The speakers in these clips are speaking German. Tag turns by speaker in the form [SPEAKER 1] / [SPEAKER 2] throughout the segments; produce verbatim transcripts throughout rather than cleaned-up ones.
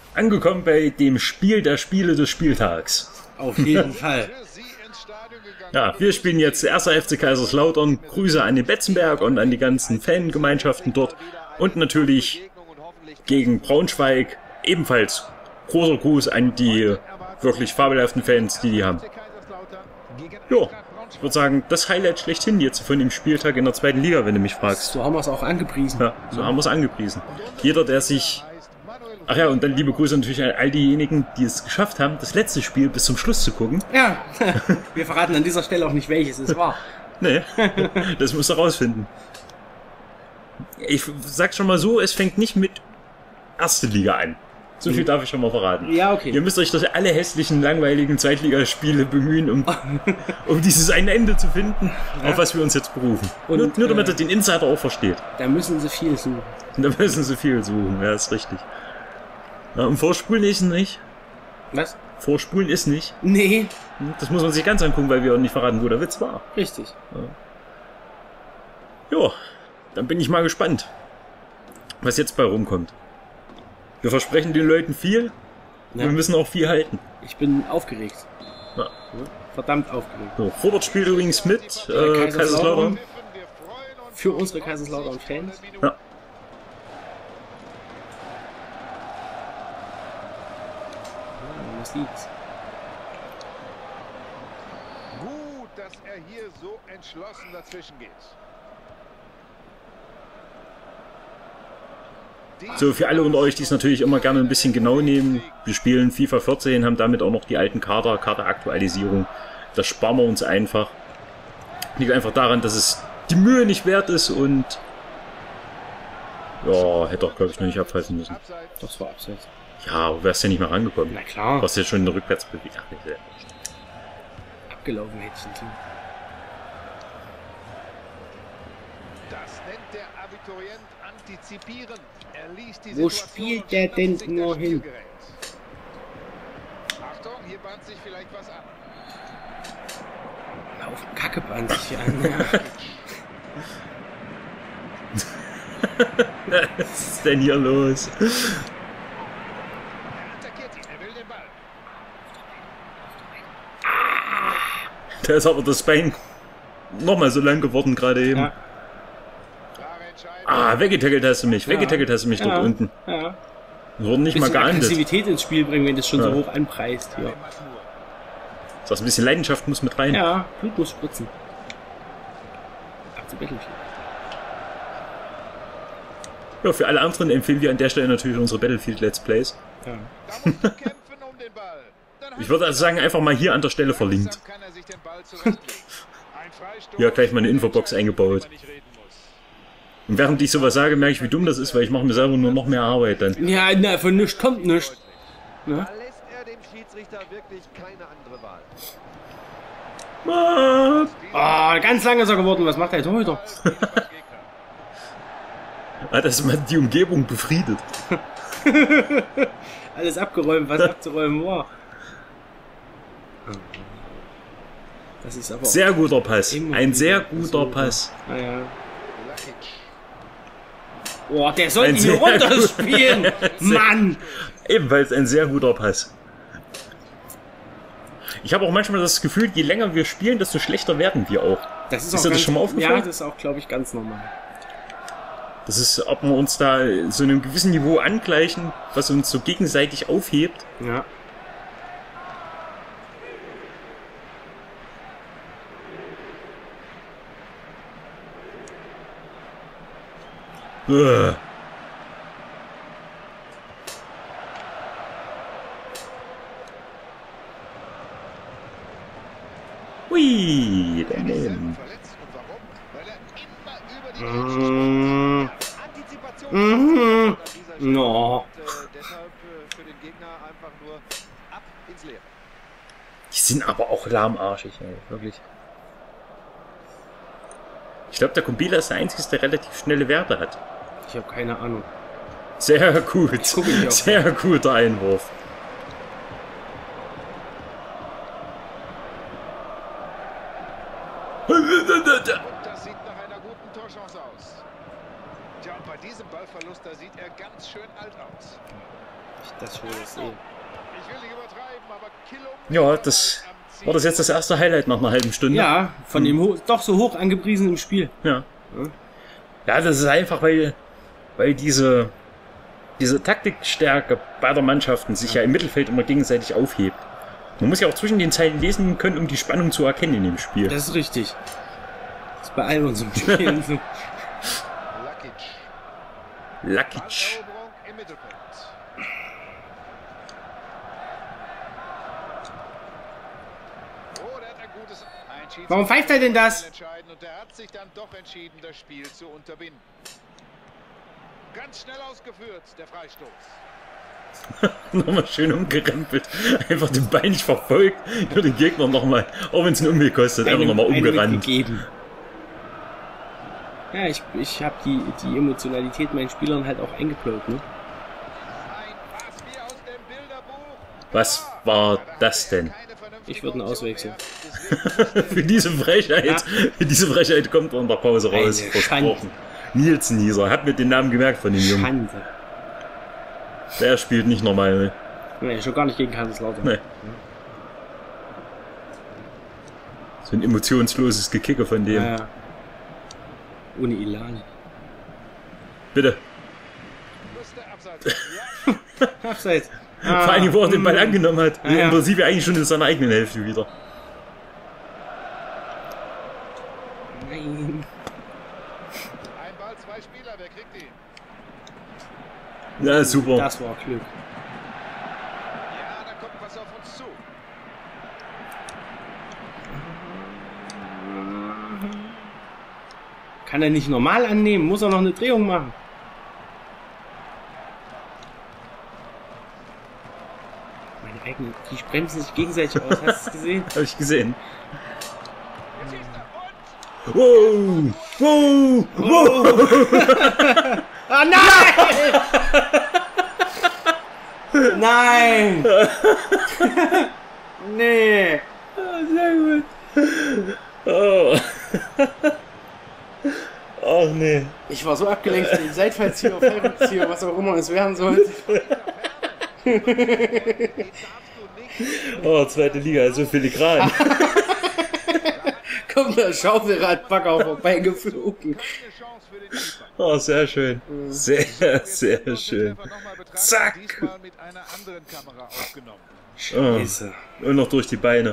[SPEAKER 1] angekommen bei dem Spiel der Spiele des Spieltags.
[SPEAKER 2] Auf jeden Fall.
[SPEAKER 1] Ja, wir spielen jetzt erster F C Kaiserslautern. Grüße an den Betzenberg und an die ganzen Fangemeinschaften dort. Und natürlich gegen Braunschweig ebenfalls großer Gruß an die wirklich fabelhaften Fans, die die haben. Jo, ich würde sagen, das Highlight schlechthin jetzt von dem Spieltag in der zweiten Liga, wenn du mich fragst.
[SPEAKER 2] So haben wir es auch angepriesen.
[SPEAKER 1] Ja, so haben wir es angepriesen. Jeder, der sich... Ach ja, und dann liebe Grüße natürlich an all diejenigen, die es geschafft haben, das letzte Spiel bis zum Schluss zu gucken.
[SPEAKER 2] Ja, wir verraten an dieser Stelle auch nicht, welches es war.
[SPEAKER 1] Nee, das musst du rausfinden. Ich sag schon mal so, es fängt nicht mit erste Liga an. So viel darf ich schon mal verraten.
[SPEAKER 2] Ja, okay.
[SPEAKER 1] Ihr müsst euch durch alle hässlichen, langweiligen Zweitligaspiele bemühen, um, um dieses eine Ende zu finden, auf was wir uns jetzt berufen. Und, nur, nur damit äh, ihr den Insider auch versteht.
[SPEAKER 2] Da müssen sie viel suchen.
[SPEAKER 1] Da müssen sie viel suchen, ja, ist richtig. Ja, und Vorspulen ist nicht.
[SPEAKER 2] Was?
[SPEAKER 1] Vorspulen ist nicht.
[SPEAKER 2] Nee.
[SPEAKER 1] Das muss man sich ganz angucken, weil wir auch nicht verraten, wo der Witz war.
[SPEAKER 2] Richtig.
[SPEAKER 1] Ja, jo, dann bin ich mal gespannt, was jetzt bei rumkommt. Wir versprechen den Leuten viel, ja. Wir müssen auch viel halten.
[SPEAKER 2] Ich bin aufgeregt.
[SPEAKER 1] Ja.
[SPEAKER 2] Verdammt aufgeregt.
[SPEAKER 1] So, Robert spielt übrigens mit, äh, Kaiserslautern. Kaiserslautern.
[SPEAKER 2] Für unsere Kaiserslautern-Fans.
[SPEAKER 1] Ja.
[SPEAKER 2] Was liegt's?
[SPEAKER 3] Gut, dass er hier so entschlossen dazwischen geht.
[SPEAKER 1] So, für alle unter euch, die es natürlich immer gerne ein bisschen genau nehmen, wir spielen FIFA vierzehn, haben damit auch noch die alten Kader, Kaderaktualisierung. Das sparen wir uns einfach. Liegt einfach daran, dass es die Mühe nicht wert ist und ja, hätte auch, glaube ich, noch nicht abhalten müssen.
[SPEAKER 2] Das war abseits.
[SPEAKER 1] Ja, aber wärst ja nicht mehr rangekommen.
[SPEAKER 2] Na klar.
[SPEAKER 1] Du hast ja schon eine Rückwärtsbewegung.
[SPEAKER 2] Abgelaufen hättest du.
[SPEAKER 3] Das nennt der Abiturient antizipieren. Er liest die
[SPEAKER 2] Wo
[SPEAKER 3] Situation
[SPEAKER 2] spielt der denn nur hin?
[SPEAKER 3] Achtung, hier bahnt sich vielleicht was an.
[SPEAKER 2] Auf Kacke bahnt sich an.
[SPEAKER 1] Was ist denn hier los?
[SPEAKER 3] Er attackiert ihn, er will den Ball.
[SPEAKER 1] Da ist aber das Bein nochmal so lang geworden gerade eben.
[SPEAKER 2] Ja.
[SPEAKER 1] Ah, weggetackelt hast du mich,
[SPEAKER 2] Ja.
[SPEAKER 1] weggetackelt hast du mich
[SPEAKER 2] Ja.
[SPEAKER 1] dort unten.
[SPEAKER 2] Ja.
[SPEAKER 1] Wir wurden nicht mal
[SPEAKER 2] Bisschen
[SPEAKER 1] geahndet.
[SPEAKER 2] Aggressivität ins Spiel bringen, wenn das schon
[SPEAKER 1] Ja.
[SPEAKER 2] so hoch anpreist. Ja,
[SPEAKER 1] Das heißt, ein bisschen Leidenschaft muss mit rein.
[SPEAKER 2] ja, Blut muss spritzen. Ab zu Battlefield.
[SPEAKER 1] Ja, für alle anderen empfehlen wir an der Stelle natürlich unsere Battlefield Let's Plays.
[SPEAKER 2] Ja.
[SPEAKER 3] Da musst du kämpfen um den Ball. Dann
[SPEAKER 1] Ich würde also sagen, einfach mal hier an der Stelle verlinkt.
[SPEAKER 3] langsam kann er sich den Ball zurechtlegen. Ein Freistoß,
[SPEAKER 1] Hier gleich mal eine Infobox eingebaut.
[SPEAKER 3] worüber man nicht reden muss.
[SPEAKER 1] Und während ich sowas sage, merke ich, wie dumm das ist, weil ich mache mir selber nur noch mehr Arbeit dann.
[SPEAKER 2] Ja, na, von nichts kommt nichts.
[SPEAKER 4] Da
[SPEAKER 2] Ne?
[SPEAKER 4] lässt er dem Schiedsrichter wirklich keine andere Wahl.
[SPEAKER 1] Ah,
[SPEAKER 2] Ah, ganz lang ist er geworden. Was macht der Torhüter?
[SPEAKER 1] Hat das mal die Umgebung befriedet.
[SPEAKER 2] Alles abgeräumt, was abzuräumen war. Das ist aber
[SPEAKER 1] Sehr guter Pass.
[SPEAKER 2] immer
[SPEAKER 1] Ein
[SPEAKER 2] wieder
[SPEAKER 1] sehr guter
[SPEAKER 2] so.
[SPEAKER 1] Pass.
[SPEAKER 2] Naja. Boah, der soll
[SPEAKER 1] Ein
[SPEAKER 2] ihn
[SPEAKER 1] sehr
[SPEAKER 2] runterspielen! Mann!
[SPEAKER 1] Ebenfalls ein sehr guter Pass. Ich habe auch manchmal das Gefühl, je länger wir spielen, desto schlechter werden wir auch.
[SPEAKER 2] Das ist,
[SPEAKER 1] Ist
[SPEAKER 2] auch
[SPEAKER 1] dir das
[SPEAKER 2] ganz,
[SPEAKER 1] schon mal aufgefallen?
[SPEAKER 2] Ja, das ist auch, glaube ich, ganz normal.
[SPEAKER 1] Das ist, ob wir uns da so einem gewissen Niveau angleichen, was uns so gegenseitig aufhebt.
[SPEAKER 2] Ja.
[SPEAKER 1] Ugh. Hui, daneben.
[SPEAKER 3] Verletzt und warum? Weil er immer über die
[SPEAKER 2] Mhm.
[SPEAKER 4] Antizipation.
[SPEAKER 2] Mhm.
[SPEAKER 4] an dieser Stelle.
[SPEAKER 2] No.
[SPEAKER 4] Und, äh, deshalb äh, für den Gegner einfach nur ab ins Leere.
[SPEAKER 1] Die sind aber auch lahmarschig, ey, wirklich. Ich glaube, der Kumbila ist der Einzige, der relativ schnelle Werte hat.
[SPEAKER 2] Ich habe keine Ahnung.
[SPEAKER 1] Sehr gut.
[SPEAKER 2] guck ich auch.
[SPEAKER 1] Sehr guter Einwurf.
[SPEAKER 3] Das sieht nach einer guten Torchance aus. Tja, und bei diesem Ballverlust, da sieht er ganz schön alt aus.
[SPEAKER 2] Ich das schon das sehe.
[SPEAKER 3] Ich will nicht übertreiben, aber Killung
[SPEAKER 1] Ja, das war das jetzt das erste Highlight nach einer halben Stunde.
[SPEAKER 2] Ja, von dem ho doch so hoch angepriesenen Spiel.
[SPEAKER 1] Ja. Ja, das ist einfach, weil, weil diese, diese Taktikstärke beider Mannschaften sich ja im Mittelfeld immer gegenseitig aufhebt. Man muss ja auch zwischen den Zeilen lesen können, um die Spannung zu erkennen in dem Spiel.
[SPEAKER 2] Das ist richtig. Das ist bei all unseren Spielen so.
[SPEAKER 3] Lakic.
[SPEAKER 1] Lakic.
[SPEAKER 3] Balleroberung im Mittelfeld. Oh, der hat ein gutes Einschied.
[SPEAKER 2] Warum pfeift er denn das?
[SPEAKER 3] Entscheiden und der hat sich dann doch entschieden, das Spiel zu unterbinden. Ganz schnell ausgeführt, der Freistoß.
[SPEAKER 1] Nochmal schön umgerempelt. Einfach den Bein nicht verfolgt. Nur den Gegner nochmal, auch wenn es einen Umweg kostet, einfach nochmal umgerannt.
[SPEAKER 2] Ja, ich, ich habe die, die Emotionalität meinen Spielern halt auch eingeplant, ne?
[SPEAKER 3] Ein Pass wie aus dem Bilderbuch.
[SPEAKER 1] Was war das denn?
[SPEAKER 2] Ich würde ihn auswechseln.
[SPEAKER 1] Für diese Frechheit,
[SPEAKER 2] Ja.
[SPEAKER 1] für diese Frechheit kommt er in der Pause raus.
[SPEAKER 2] Eine
[SPEAKER 1] Versprochen. Nielsen Nieser, hat mir den Namen gemerkt von dem Jungen.
[SPEAKER 2] Schande.
[SPEAKER 1] Der spielt nicht normal. Ne?
[SPEAKER 2] Nee, schon gar nicht gegen Kaiserslautern.
[SPEAKER 1] Nee. So ein emotionsloses Gekicke von dem.
[SPEAKER 2] Ja, ja. Ohne Elan.
[SPEAKER 1] Bitte.
[SPEAKER 2] Abseits.
[SPEAKER 1] Vor allem, wo er den Ball angenommen hat.
[SPEAKER 2] Ah, ja.
[SPEAKER 1] Im Prinzip eigentlich schon in seiner eigenen Hälfte wieder.
[SPEAKER 2] Nein.
[SPEAKER 3] Ein Ball, zwei Spieler, wer kriegt ihn?
[SPEAKER 1] Ja, super.
[SPEAKER 2] Das war Glück.
[SPEAKER 3] Ja, da kommt was auf uns zu.
[SPEAKER 2] Kann er nicht normal annehmen? Muss er noch eine Drehung machen? Meine eigenen, die bremsen sich gegenseitig aus. Hast du es gesehen?
[SPEAKER 1] Habe ich gesehen.
[SPEAKER 3] Jetzt schießt er und
[SPEAKER 1] Wow! Wow! Wow!
[SPEAKER 2] Oh nein! Nein! Nee!
[SPEAKER 1] Sehr gut. Oh. Ach nee.
[SPEAKER 2] Ich war so abgelenkt von dem Seitfallzieher, Fallrückzieher, was auch immer es werden sollte.
[SPEAKER 1] Oh, zweite Liga, also filigran.
[SPEAKER 2] Kommt der Schaufelradbagger vorbeigeflogen.
[SPEAKER 3] keine Chance für den Keeper.
[SPEAKER 1] Oh, sehr schön. Sehr, sehr
[SPEAKER 3] Den
[SPEAKER 1] schön.
[SPEAKER 3] Treffer noch mal betrachten,
[SPEAKER 1] Zack.
[SPEAKER 3] Diesmal mit einer anderen Kamera aufgenommen.
[SPEAKER 2] Scheiße.
[SPEAKER 1] Und noch durch die Beine.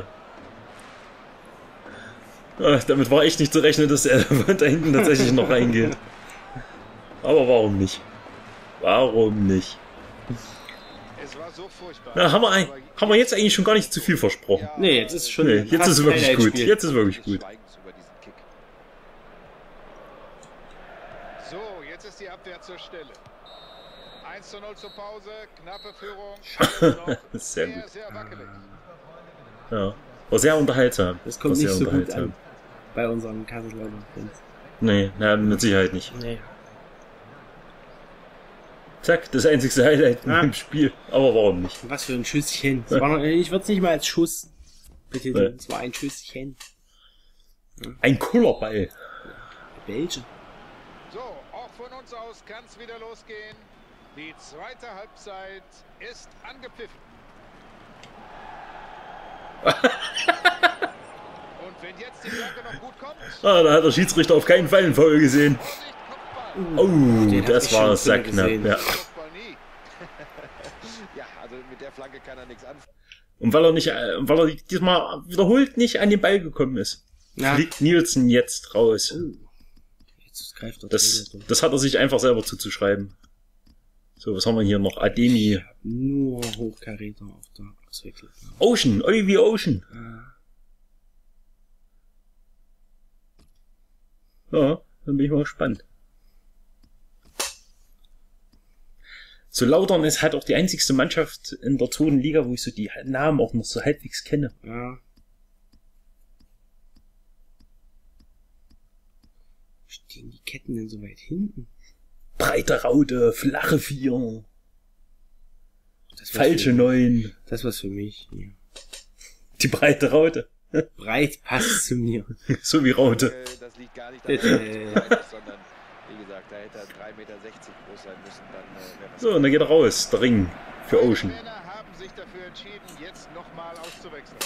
[SPEAKER 1] Ach, damit war echt nicht zu rechnen, dass er da hinten tatsächlich noch reingeht. Aber warum nicht? Warum nicht?
[SPEAKER 3] Es war so furchtbar.
[SPEAKER 1] Na, haben, wir, ein- haben wir jetzt eigentlich schon gar nicht zu viel versprochen.
[SPEAKER 2] Nee, jetzt ist schon.
[SPEAKER 1] Nee, jetzt
[SPEAKER 2] fast
[SPEAKER 1] ist es wirklich gut.
[SPEAKER 2] Highlight-Spiel.
[SPEAKER 1] Jetzt ist es wirklich gut.
[SPEAKER 3] Schweigens über diesen Kick. So, jetzt ist die Abwehr zur Stelle. eins zu null zur Pause, knappe Führung. Noch
[SPEAKER 1] Sehr
[SPEAKER 3] sehr,
[SPEAKER 1] gut.
[SPEAKER 3] sehr wackelig.
[SPEAKER 1] Ja. War sehr unterhaltsam.
[SPEAKER 2] Das kommt
[SPEAKER 1] War sehr
[SPEAKER 2] nicht so gut
[SPEAKER 1] unterhaltsam.
[SPEAKER 2] an. Bei unseren Kaiserslautern-Fans.
[SPEAKER 1] Nee, na, mit Sicherheit nicht.
[SPEAKER 2] Nee.
[SPEAKER 1] Zack, das einzigste Highlight
[SPEAKER 2] Ja.
[SPEAKER 1] im Spiel. Aber warum nicht?
[SPEAKER 2] Was für ein Schüsschen. Das war noch, ich würde es nicht mal als Schuss betiteln.
[SPEAKER 1] Nee.
[SPEAKER 2] Es war ein Schüsschen.
[SPEAKER 1] Ein Kullerball.
[SPEAKER 2] Welche?
[SPEAKER 3] So, auch von uns aus kann es wieder losgehen. Die zweite Halbzeit ist angepfiffen. Und wenn jetzt die Flanke noch gut kommt,
[SPEAKER 1] Ah, da hat der Schiedsrichter auf keinen Fall einen Foul gesehen.
[SPEAKER 3] Vorsicht, Kopfball.
[SPEAKER 1] Oh,
[SPEAKER 2] Den hab
[SPEAKER 1] das
[SPEAKER 2] ich
[SPEAKER 1] war
[SPEAKER 2] schon
[SPEAKER 1] sehr
[SPEAKER 2] früher
[SPEAKER 1] knapp.
[SPEAKER 2] gesehen.
[SPEAKER 1] Ja.
[SPEAKER 3] Kopfball nie. Ja, also mit der Flanke kann er nichts anfangen.
[SPEAKER 1] Und weil er nicht, äh, weil er diesmal wiederholt nicht an den Ball gekommen ist,
[SPEAKER 2] Ja.
[SPEAKER 1] fliegt Nielsen jetzt raus.
[SPEAKER 2] Oh. Jetzt greift er
[SPEAKER 1] Das,
[SPEAKER 2] wieder.
[SPEAKER 1] das hat er sich einfach selber zuzuschreiben. So, was haben wir hier noch? Ademi.
[SPEAKER 2] Nur Hochkaräter auf der Auswechslung.
[SPEAKER 1] Ocean, Olivier Ocean. Ja, dann bin ich mal gespannt. So Lautern ist halt auch die einzigste Mannschaft in der zweiten Liga, wo ich so die Namen auch noch so halbwegs kenne.
[SPEAKER 2] Ja. Stehen die Ketten denn so weit hinten?
[SPEAKER 1] Breite Raute, flache Vier,
[SPEAKER 2] Das
[SPEAKER 1] falsche
[SPEAKER 2] für,
[SPEAKER 1] Neun,
[SPEAKER 2] Das was für mich. Ja.
[SPEAKER 1] die breite Raute.
[SPEAKER 2] Breit passt zu mir.
[SPEAKER 1] So wie Raute.
[SPEAKER 4] Äh, Das liegt gar nicht
[SPEAKER 2] Bitte.
[SPEAKER 4] daran, dass er klein ist, sondern wie gesagt, da hätte er drei Meter sechzig groß sein müssen, dann äh, wäre das
[SPEAKER 1] So, und dann geht er raus, der Ring. für Ocean.
[SPEAKER 3] Die Trainer haben sich dafür entschieden, jetzt nochmal auszuwechseln.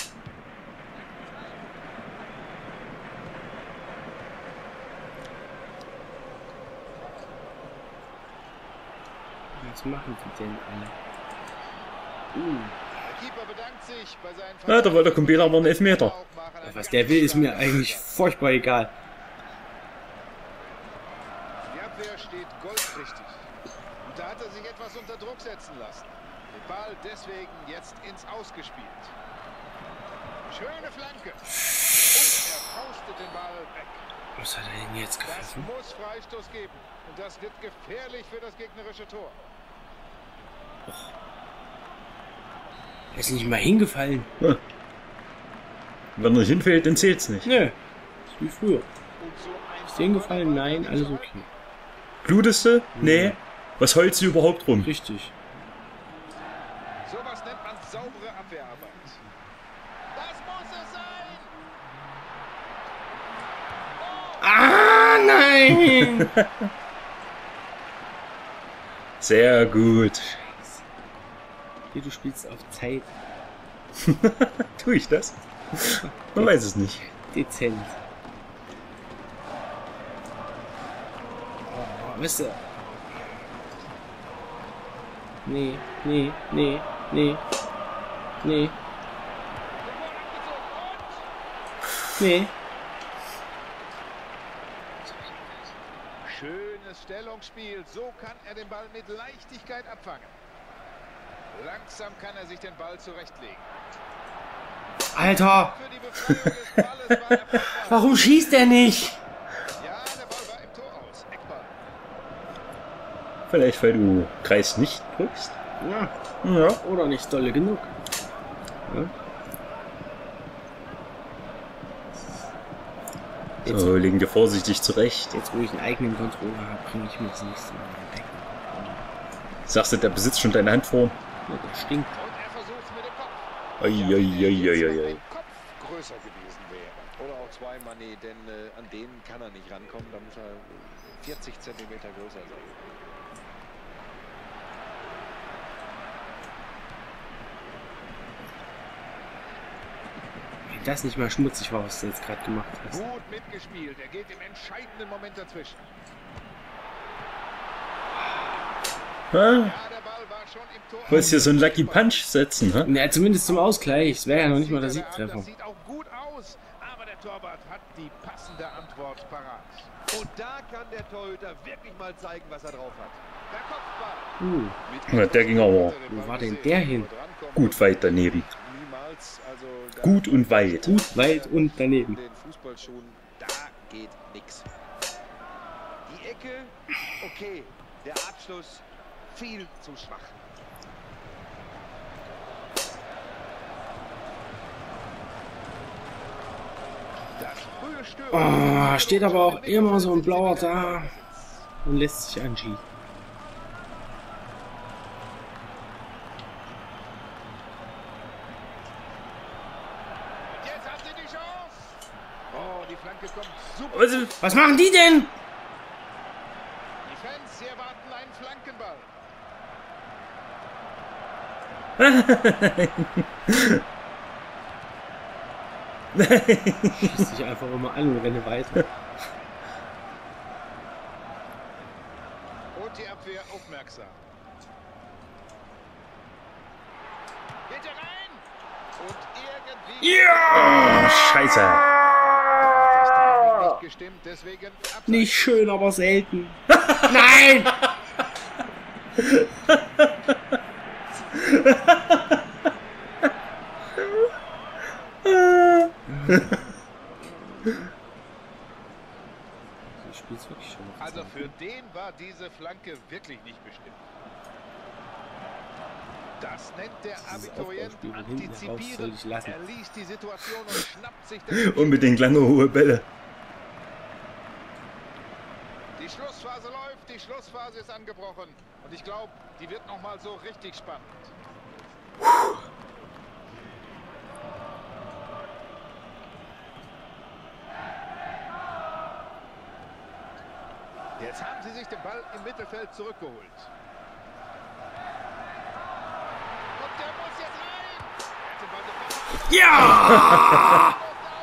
[SPEAKER 2] Was machen die denn alle? Uh.
[SPEAKER 3] Der Keeper bedankt sich bei seinen
[SPEAKER 1] Ja, da wollte der Kumpel aber einen Elfmeter.
[SPEAKER 2] Was der will, ist mir eigentlich furchtbar egal.
[SPEAKER 3] Die Abwehr steht goldrichtig. Und da hat er sich etwas unter Druck setzen lassen. Den Ball deswegen jetzt ins Ausgespielt. Schöne Flanke. Und er faustet den Ball weg.
[SPEAKER 2] Was hat er denn jetzt
[SPEAKER 3] Das
[SPEAKER 2] gefunden?
[SPEAKER 3] muss Freistoß geben. Und das wird gefährlich für das gegnerische Tor.
[SPEAKER 2] Er ist nicht mal hingefallen.
[SPEAKER 1] Ja. Wenn er nicht hinfällt, dann zählt's nicht.
[SPEAKER 2] Nö. Ist wie früher.
[SPEAKER 3] Und so ein
[SPEAKER 2] Ist dir hingefallen? Nein, alles okay.
[SPEAKER 1] Blutest du? Nee. Was heulst du überhaupt rum?
[SPEAKER 2] Richtig.
[SPEAKER 3] Sowas nennt man saubere Abwehrarbeit. Das muss es sein.
[SPEAKER 2] Ah, nein!
[SPEAKER 1] Sehr gut.
[SPEAKER 2] Hier, du spielst auf Zeit.
[SPEAKER 1] Tue ich das? Man weiß es nicht.
[SPEAKER 2] Dezent. Oh, weißt du? Nee, nee, nee, nee. Nee. Nee.
[SPEAKER 3] Schönes Stellungsspiel. So kann er den Ball mit Leichtigkeit abfangen. Langsam kann er sich den Ball zurechtlegen.
[SPEAKER 2] Alter!
[SPEAKER 3] Für die Befreiung des Balles war er erfolgreich.
[SPEAKER 2] Warum schießt er nicht?
[SPEAKER 3] Ja, der Ball war im Tor aus. Eckball.
[SPEAKER 1] Vielleicht, weil du Kreis nicht drückst?
[SPEAKER 2] Ja.
[SPEAKER 1] Ja.
[SPEAKER 2] Oder nicht dolle genug. Ja. Jetzt,
[SPEAKER 1] So, legen dir vorsichtig zurecht.
[SPEAKER 2] jetzt, wo ich einen eigenen Controller habe, bringe ich mir das nächste Mal einen eigenen Controller.
[SPEAKER 1] Sagst du, der besitzt schon deine Handform?
[SPEAKER 2] Ja, der stinkt.
[SPEAKER 3] Und er versucht es mit dem Kopf.
[SPEAKER 1] Uiuiuiui.
[SPEAKER 3] Kopf größer gewesen wäre.
[SPEAKER 4] Oder auch zwei Mané, denn äh, an den kann er nicht rankommen. Da muss er vierzig Zentimeter größer sein.
[SPEAKER 2] Wenn das nicht mal schmutzig war, was du jetzt gerade gemacht hast.
[SPEAKER 3] Gut mitgespielt. Er geht im entscheidenden Moment dazwischen.
[SPEAKER 1] Ha?
[SPEAKER 3] Ja, der Ball war schon im Tor.
[SPEAKER 1] Wolltest hier so einen Lucky Punch setzen, ha?
[SPEAKER 2] Na, zumindest zum Ausgleich. Es wäre ja noch nicht mal der
[SPEAKER 3] Sieht er an,
[SPEAKER 2] Siegtreffer.
[SPEAKER 3] Das sieht auch gut aus, aber der Torwart hat die passende Antwort parat.
[SPEAKER 4] Und da kann der Torhüter wirklich mal zeigen, was er drauf hat.
[SPEAKER 3] Der Kopfball.
[SPEAKER 2] Uh,
[SPEAKER 1] Ja, der ging aber
[SPEAKER 2] wo war denn der hin?
[SPEAKER 1] gut weit daneben.
[SPEAKER 4] Niemals, also da
[SPEAKER 1] Gut und weit.
[SPEAKER 2] Gut, weit und daneben.
[SPEAKER 4] den Fußballschuhen, da geht nichts. Die Ecke, okay. Der Abschluss viel zu schwach.
[SPEAKER 3] Das frühe Stören.
[SPEAKER 2] Oh, steht aber auch immer so ein Blauer da und lässt sich anschießen.
[SPEAKER 3] Jetzt hat sie die Chance. Oh, die Flanke kommt super.
[SPEAKER 1] Was,
[SPEAKER 2] Was machen die denn?
[SPEAKER 3] Die Fans hier erwarten einen Flankenball.
[SPEAKER 2] Schießt sich einfach immer an und renne weiter.
[SPEAKER 3] Und die Abwehr aufmerksam. Geht er rein? Und irgendwie...
[SPEAKER 1] oh, Scheiße.
[SPEAKER 3] Das Timing nicht gestimmt, deswegen Abseits.
[SPEAKER 2] Nicht schön, aber selten. Nein! Du spielst wirklich schon. auf
[SPEAKER 3] Also
[SPEAKER 2] Zeit,
[SPEAKER 3] für
[SPEAKER 2] ne?
[SPEAKER 3] den war diese Flanke wirklich nicht bestimmt. Das nennt der Abiturient
[SPEAKER 2] Aufbauspiel von hinten heraus soll
[SPEAKER 3] antizipieren.
[SPEAKER 2] ich lassen.
[SPEAKER 3] Er liest die Situation und schnappt sich das.
[SPEAKER 1] Unbedingt lange hohe Bälle.
[SPEAKER 3] Die Schlussphase läuft, die Schlussphase ist angebrochen. Und ich glaube, die wird noch mal so richtig spannend. Jetzt haben sie sich den Ball im Mittelfeld zurückgeholt.
[SPEAKER 2] Ja!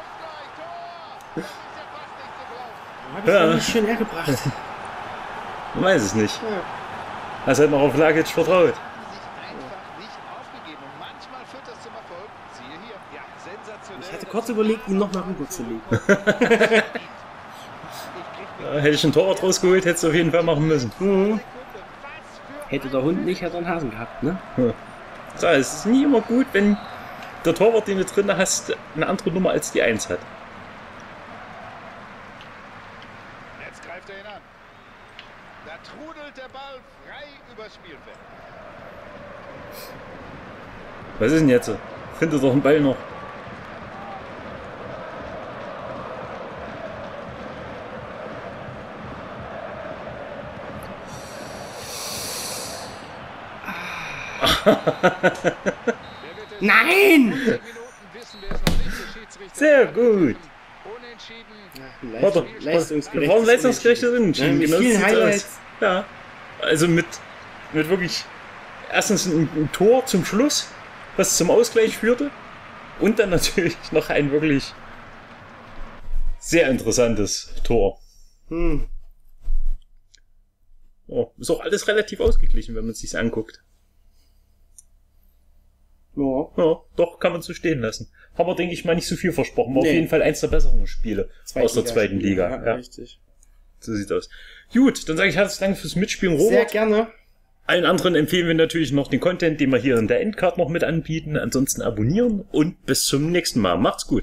[SPEAKER 2] Hab ich
[SPEAKER 1] Ja.
[SPEAKER 2] ja. nicht schön hergebracht.
[SPEAKER 1] Man weiß es nicht.
[SPEAKER 2] Ja.
[SPEAKER 1] Hast halt noch auf Lagic vertraut.
[SPEAKER 3] Sich einfach nicht aufgegeben. Und manchmal führt das zum Erfolg. Siehe hier.
[SPEAKER 4] Ja, sensationell.
[SPEAKER 2] Ich hatte kurz überlegt, ihn nochmal rüberzulegen.
[SPEAKER 1] Ja, hätte ich einen Torwart rausgeholt, hätte es auf jeden Fall machen müssen.
[SPEAKER 2] Mhm. Hätte der Hund nicht, hätte er einen Hasen gehabt, ne?
[SPEAKER 1] So, es ist nie immer gut, wenn der Torwart, den du drin hast, eine andere Nummer als die eins hat.
[SPEAKER 3] Jetzt greift er ihn an. Da trudelt der Ball frei übers Spielfeld.
[SPEAKER 1] Was ist denn jetzt? Findet doch einen Ball noch.
[SPEAKER 2] Nein!
[SPEAKER 1] Sehr gut.
[SPEAKER 3] Unentschieden.
[SPEAKER 1] Warte,
[SPEAKER 2] Leistungsgerecht.
[SPEAKER 1] warum leistungsgerechte Unentschieden?
[SPEAKER 2] Ja, mit
[SPEAKER 1] Genau so
[SPEAKER 2] vielen
[SPEAKER 1] sieht's aus.
[SPEAKER 2] Highlights.
[SPEAKER 1] Ja, also mit, mit wirklich erstens ein, ein Tor zum Schluss, was zum Ausgleich führte, und dann natürlich noch ein wirklich sehr interessantes Tor.
[SPEAKER 2] Hm.
[SPEAKER 1] Oh, ist auch alles relativ ausgeglichen, wenn man es sich anguckt.
[SPEAKER 2] Ja.
[SPEAKER 1] Ja, doch, kann man so stehen lassen. Haben wir, denke ich mal, nicht so viel versprochen. War
[SPEAKER 2] Nee.
[SPEAKER 1] auf jeden Fall eins der besseren Spiele aus der zweiten Liga.
[SPEAKER 2] Ja,
[SPEAKER 1] Ja,
[SPEAKER 2] richtig.
[SPEAKER 1] so sieht's aus. Gut, dann sage ich herzlichen Dank fürs Mitspielen,
[SPEAKER 2] Sehr
[SPEAKER 1] Robert.
[SPEAKER 2] gerne.
[SPEAKER 1] Allen anderen empfehlen wir natürlich noch den Content, den wir hier in der Endcard noch mit anbieten. Ansonsten abonnieren und bis zum nächsten Mal. Macht's gut.